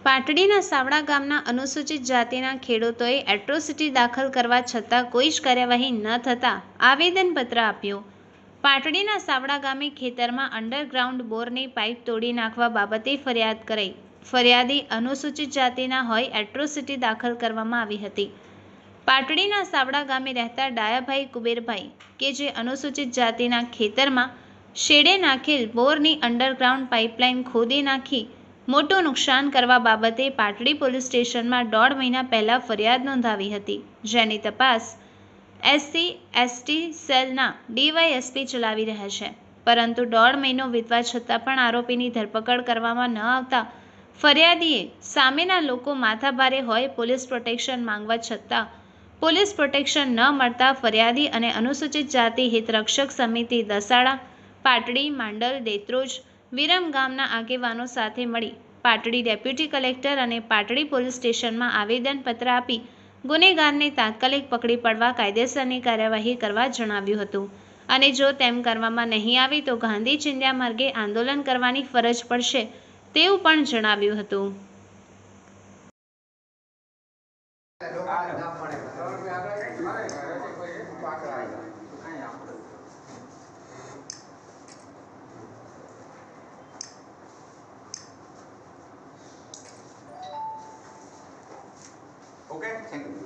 પાટડીના સાવડા ગામના અનુસૂચિત જાતિના ખેડૂતોએ એટ્રોસિટી દાખલ કરવા છતાં કોઈ જ કાર્યવાહી ન થતાં આવેદનપત્ર આપ્યું। પાટડીના સાવડા ગામે ખેતરમાં અંડરગ્રાઉન્ડ બોરની પાઇપ તોડી નાખવા બાબતે ફરિયાદ કરાઈ। ફરિયાદી અનુસૂચિત જાતિના હોય એટ્રોસિટી દાખલ કરવામાં આવી હતી। પાટડીના સાવડા ગામે રહેતા ડાયાભાઈ કુબેરભાઈ કે જે અનુસૂચિત જાતિના ખેતરમાં શેડે નાખેલ બોરની અંડરગ્રાઉન્ડ પાઇપલાઇન ખોદી નાખી મોટું નુકસાન કરવા બાબતે પાટડી પોલીસ સ્ટેશનમાં 1.5 મહિના પહેલા ફરિયાદ નોંધાવી હતી, જેની તપાસ SC/ST સેલના DYSP ચલાવી રહ્યા છે। પરંતુ 1.5 મહિનો વીતવા છતાં પણ આરોપીની ધરપકડ કરવામાં ન આવતા ફરિયાદીએ સામેના લોકો માથાભારે હોય પોલીસ પ્રોટેક્શન માંગવા છતાં પોલીસ પ્રોટેક્શન ન મળતા ફરિયાદી અને અનુસૂચિત જાતિ હિતરક્ષક સમિતિ દસાડા, પાટડી, માંડલ, દેત્રોજ, વિરમ ગામના આગેવાનો સાથે મળી પાટડી ડેપ્યુટી કલેક્ટર અને પાટડી પોલીસ સ્ટેશનમાં આવેદનપત્ર આપી ગુનેગારને તાત્કાલિક પકડી પાડવા કાયદેસરની કાર્યવાહી કરવા જણાવ્યું હતું અને જો તેમ કરવામાં નહીં આવે તો ગાંધી ચિંધ્યા માર્ગે આંદોલન કરવાની ફરજ પડશે તેવું પણ જણાવ્યું હતું। Okay, thank you.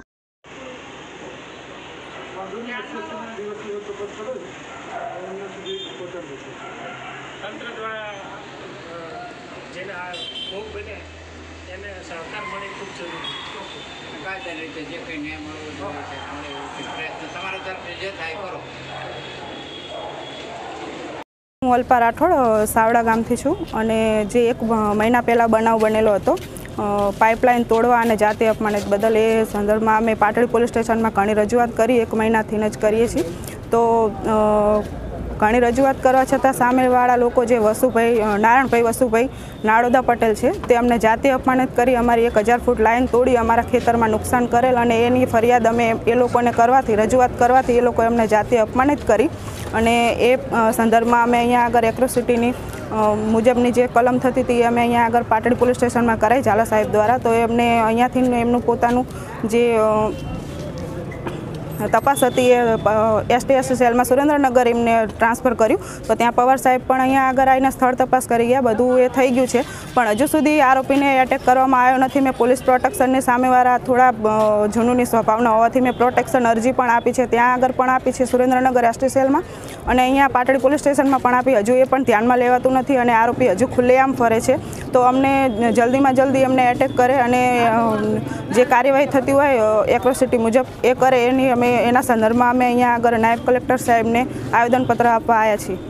તંત્ર દ્વારા જેને આ ભોગ બને એને સહકાર મળે ખૂબ જરૂરી છે। કાયદા રીતે જે કંઈ ન્યાય મળવો જોઈએ પ્રયત્ન તમારા તરફથી જે થાય કરો। હું અલ્પા રાઠોડ સાવડા ગામથી છું અને જે 1 મહિના પહેલાં બનાવ બનેલો હતો પાઇપલાઇન તોડવા અને જાતિ અપમાનિત બદલ એ સંદર્ભમાં અમે પાટડી પોલીસ સ્ટેશનમાં ઘણી રજૂઆત કરી 1 મહિનાથી જ કરીએ છીએ। તો ઘણી રજૂઆત કરવા છતાં સામેવાળા લોકો જે નારાયણભાઈ વસુભાઈ નાડોદા પટેલ છે તે અમને જાતિ અપમાનિત કરી અમારી 1000 ફૂટ લાઈન તોડી અમારા ખેતરમાં નુકસાન કરેલ અને એની ફરિયાદ અમે એ લોકોને રજૂઆત કરવાથી એ લોકોએ અમને જાતિ અપમાનિત કરી અને એ સંદર્ભમાં અમે અહીંયા આગળ એટ્રોસિટીની મુજબની જે કલમ થતી હતી અમે અહીંયા આગળ પાટડી પોલીસ સ્ટેશનમાં કરાઈ ઝાલા સાહેબ દ્વારા। તો એમને અહીંયાથી એમનું પોતાનું જે તપાસ હતી એ ST/ST સેલમાં સુરેન્દ્રનગર એમને ટ્રાન્સફર કર્યું। તો ત્યાં પવાર સાહેબ પણ અહીંયા આગળ આવીને સ્થળ તપાસ કરી ગયા, બધું એ થઈ ગયું છે પણ હજુ સુધી આરોપીને એટેક કરવામાં આવ્યો નથી। મેં પોલીસ પ્રોટેક્શનની સામેવાળા થોડા જૂનૂની સ્વભાવના હોવાથી મેં પ્રોટેક્શન અરજી પણ આપી છે, ત્યાં આગળ પણ આપી છે સુરેન્દ્રનગર ST સેલમાં અને અહીંયા પાટડી પોલીસ સ્ટેશનમાં પણ આપી, હજુ એ પણ ધ્યાનમાં લેવાતું નથી અને આરોપી હજુ ખુલ્લેઆમ ફરે છે। તો અમને જલ્દીમાં જલ્દી એમને એટેક કરે અને જે કાર્યવાહી થતી હોય એટ્રોસિટી મુજબ એ કરે એની એના સંદર્ભમાં અમે અહીંયા આગળ નાયબ કલેક્ટર સાહેબને આવેદનપત્ર આપવા આવ્યા છીએ।